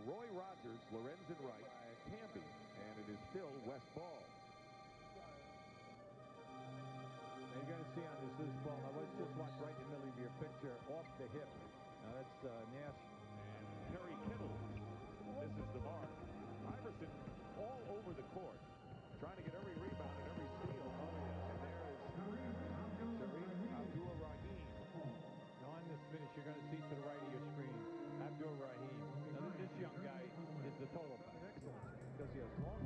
Roy Rogers, Lorenzen right, Camby, and it is still West ball. Now you're going to see on this loose ball. Now let's just watch right in the middle of your picture, off the hip. Now that's Nash. And Perry Kittle misses the mark. Iverson all over the court, trying to get every rebound and every steal. Oh, yes. And there is Tariq Abdur-Rahim. Now on this finish, you're going to see to the right of your screen, Abdur-Rahim. Now this young guy is the total. Excellent, because he has long